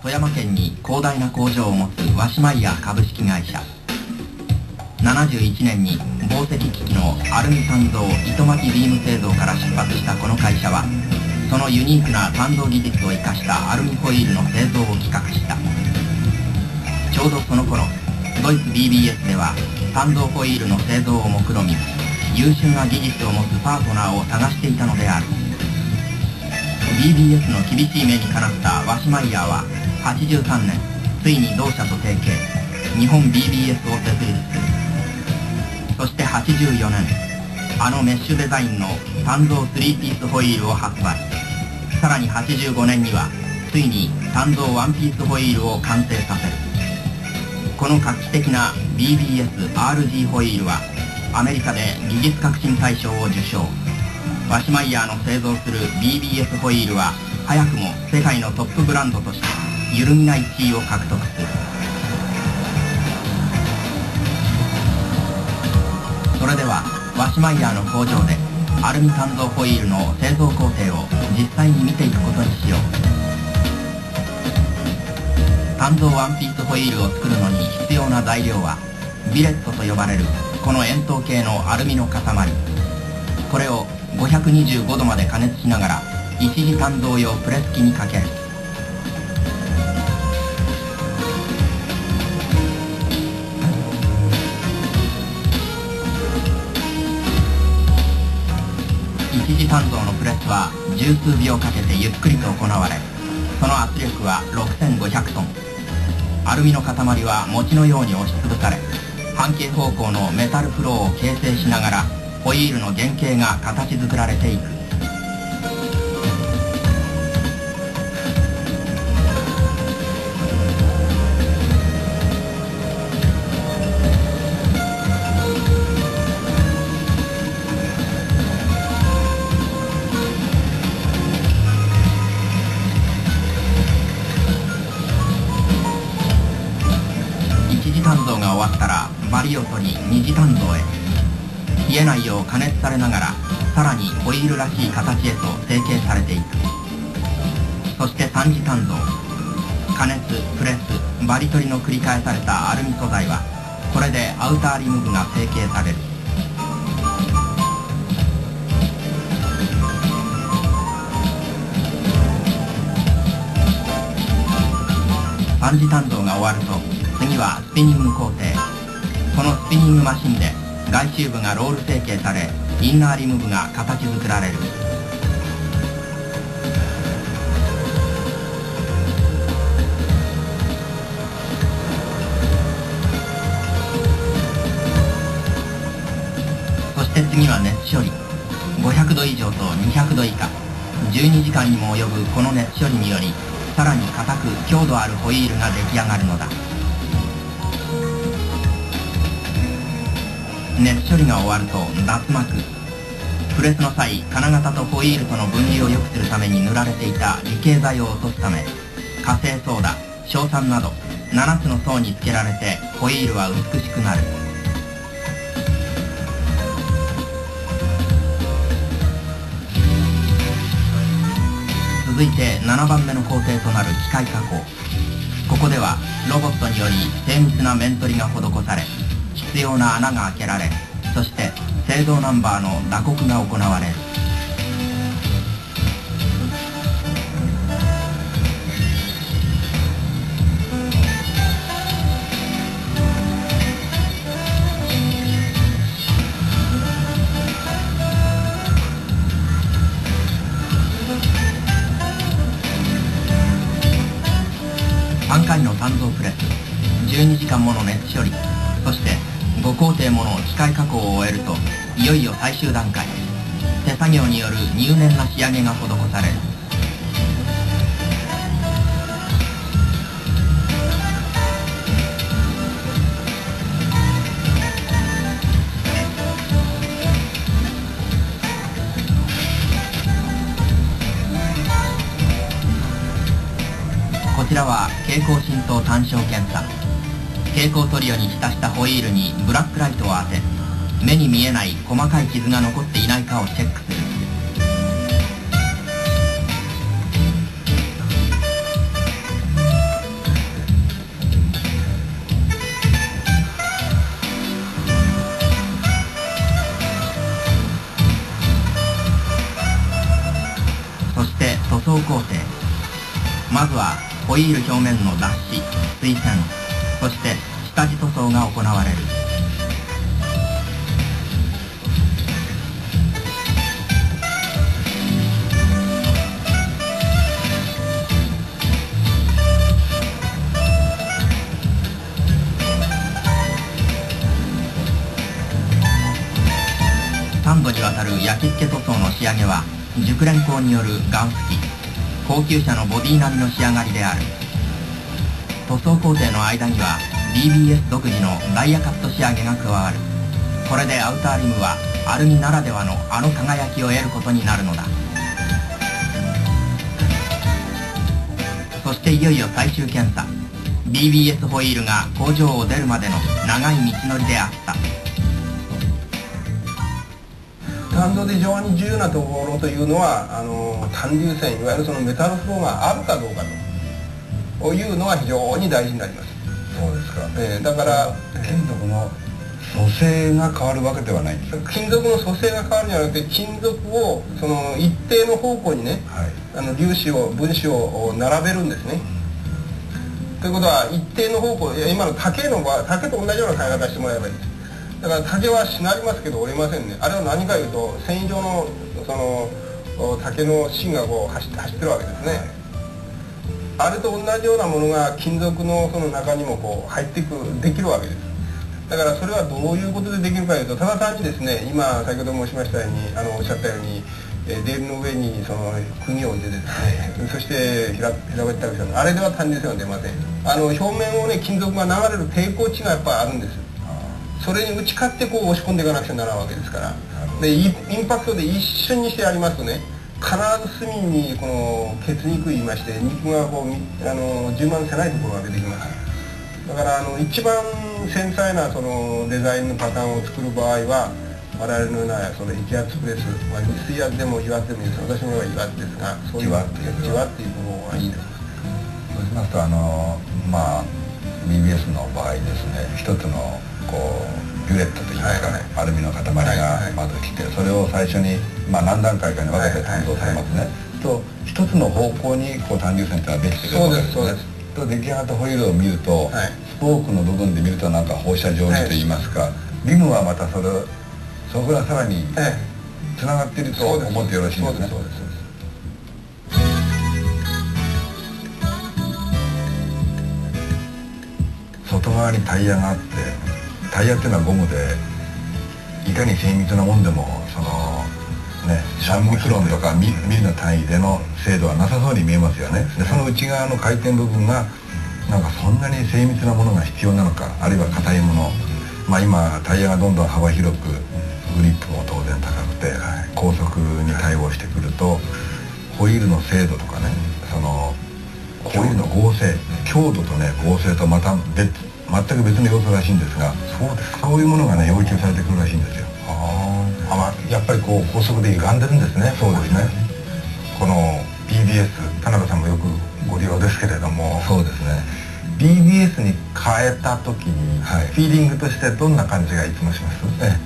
富山県に広大な工場を持つワシマイヤー株式会社。71年に紡績機器のアルミ鍛造糸巻きビーム製造から出発したこの会社は、そのユニークな鍛造技術を生かしたアルミホイールの製造を企画した。ちょうどその頃、ドイツ BBS では鍛造ホイールの製造を目論み、優秀な技術を持つパートナーを探していたのである。 BBS の厳しい目にかなったワシマイヤーは83年、ついに同社と提携、日本 BBS を設立する。そして84年、あのメッシュデザインの鍛造3ピースホイールを発売。さらに85年にはついに鍛造1ピースホイールを完成させる。この画期的な BBS RG ホイールはアメリカで技術革新大賞を受賞。ワシマイヤーの製造する BBS ホイールは早くも世界のトップブランドとして揺るぎない地位を獲得する。それではワシマイヤーの工場でアルミ鍛造ホイールの製造工程を実際に見ていくことにしよう。鍛造ワンピースホイールを作るのに必要な材料はビレットと呼ばれるこの円筒形のアルミの塊。これを525度まで加熱しながら一次鍛造用プレス機にかける。一次鍛造のプレスは十数秒かけてゆっくりと行われ、その圧力は6500トン。アルミの塊は餅のように押しつぶされ、半径方向のメタルフローを形成しながらホイールの原型が形作られていく。一次鍛造が終わったらバリを取り二次鍛造へ。冷えないよう加熱されながらさらにホイールらしい形へと成形されていく。そして三次鍛造。加熱、プレス、バリ取りの繰り返されたアルミ素材はこれでアウターリム部が成形される。三次鍛造が終わると次はスピニング工程。このスピニングマシンで外周部がロール成形され、インナーリム部が形作られる。そして次は熱処理。500度以上と200度以下、12時間にも及ぶこの熱処理により、さらに硬く強度あるホイールが出来上がるのだ。熱処理が終わると脱膜。プレスの際、金型とホイールとの分離を良くするために塗られていた離型剤を落とすため、火星ソーダ、硝酸など7つの層につけられてホイールは美しくなる。続いて7番目の工程となる機械加工。ここではロボットにより精密な面取りが施され、必要な穴が開けられ、そして製造ナンバーの打刻が行われる。3回の鍛造プレス、12時間もの熱処理、そして5工程もの機械加工を終えると、いよいよ最終段階、手作業による入念な仕上げが施される。こちらは蛍光浸透単焦検査。蛍光塗料に浸したホイールにブラックライトを当て、目に見えない細かい傷が残っていないかをチェックする。 まずはホイール表面の脱脂、水栓、そして下地塗装が行われる。3度にわたる焼き付け塗装の仕上げは熟練工によるガン吹き、高級車のボディ並みの仕上がりである。塗装工程の間には BBS 独自のダイヤカット仕上げが加わる。これでアウターリムはアルミならではのあの輝きを得ることになるのだ。そしていよいよ最終検査、 BBS ホイールが工場を出るまでの長い道のりであった。 鍛造で非常に重要なところというのは単流線、いわゆるそのメタルフローがあるかどうかというのが非常に大事になります。 そうですか。 だから金属の組成が変わるわけではないんですか。 金属の組成が変わるんじゃなくて、金属をその一定の方向にね、粒子を分子を並べるんですね。ということは一定の方向、今の竹の場合、竹と同じような変え方してもらえばいいです。だから竹はしなりますけど折れませんね。あれは何かいうと繊維状のその竹の芯がこう走ってるわけですね。あれと同じようなものが金属のその中にもこう入ってできるわけです。だからそれはどういうことでできるかというと、ただ単にですね、今先ほど申しましたようにおっしゃったようにレールの上にその釘を置いてですね、そして平べったくしたの、あれでは単流線は出ません。表面をね、金属が流れる抵抗値がやっぱあるんです。それに打ち勝ってこう押し込んでいかなくちゃならんわけですから。でインパクトで一瞬にしてやりますとね、必ず隅にこの血肉言いまして、肉がこう充満せないところが出てきます。だから一番繊細なそのデザインのパターンを作る場合は、我々のようなその液圧プレス、水圧でも油圧でもいいです。私の場合は油圧ですが、そういうじわっていう方がいいです。 そうしますとBBS の場合ですね、一つのこうビュレットといいますかね、アルミの塊がまず来て、それを最初に何段階かに分けて鍛造されますね。と一つの方向にこう単流線っていうのはできてくるわけですね。と出来上がったホイールを見ると、スポークの部分で見るとなんか放射状にといいますか、リムはまたそこがさらにつながっていると思ってよろしいんですね。外側にタイヤがあって、タイヤっていうのはゴムでいかに精密なもんでも3ミクロンとかミリの単位での精度はなさそうに見えますよね。でその内側の回転部分がなんかそんなに精密なものが必要なのか、あるいは硬いもの、今タイヤがどんどん幅広く、グリップも当然高くて高速に対応してくると、ホイールの精度とかね、ホイールの剛性、強度とね剛性とまた全く別の要素らしいんですが、そういうものがね要求されてくるらしいんですよ。 やっぱりこう高速で歪んでるんですね。 そうですね。 この BBS、田中さんもよくご利用ですけれども、 そうですね。 BBS に変えた時に、フィーリングとしてどんな感じがいつもします？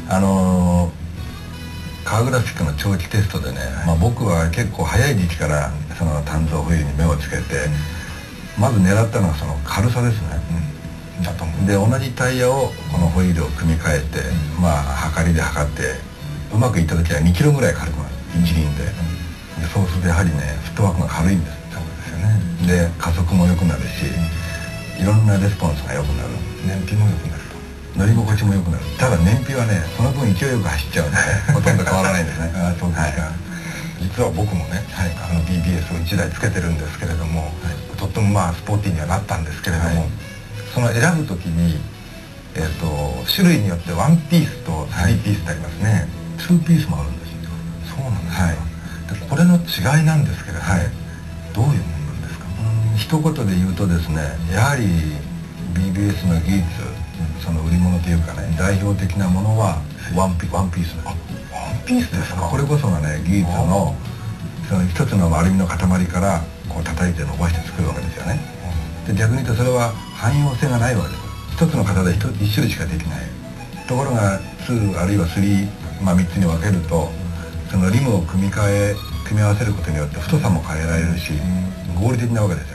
カーグラフィックの長期テストでね、僕は結構早い時期からその鍛造ホイールに目をつけて、まず狙ったのはその軽さですね。で同じタイヤをこのホイールを組み替えて、測りで測ってうまくいった時は2キロぐらい軽くなる、一輪で。そうするとやはりねフットワークが軽いんです。そうですよね。で加速も良くなるし、いろんなレスポンスが良くなる。 燃費も良くなると。 乗り心地も良くなる。ただ燃費はねその分勢いよく走っちゃうんでほとんど変わらないんですね。 そうですか。実は僕もね、BBS を1台つけてるんですけれども、とってもスポーティーにはなったんですけれども、その選ぶ時に、種類によってワンピースとスリーピースってありますね。 ツーピースもあるんですよ。 そうなんですか。でこれの違いなんですけれども、どういうものなんですか？ 一言で言うとですね、やはり BBS の技術、その売り物というかね、代表的なものはワンピースです。 ワンピースですか？ これこそがね技術のその一つのアルミの塊からこう叩いて伸ばして作るわけですよね。で逆に言うとそれは汎用性がないわけです。一つの型で一種類しかできない。ところが2あるいは3、3つに分けると、そのリムを組み合わせることによって太さも変えられるし、合理的なわけですよ。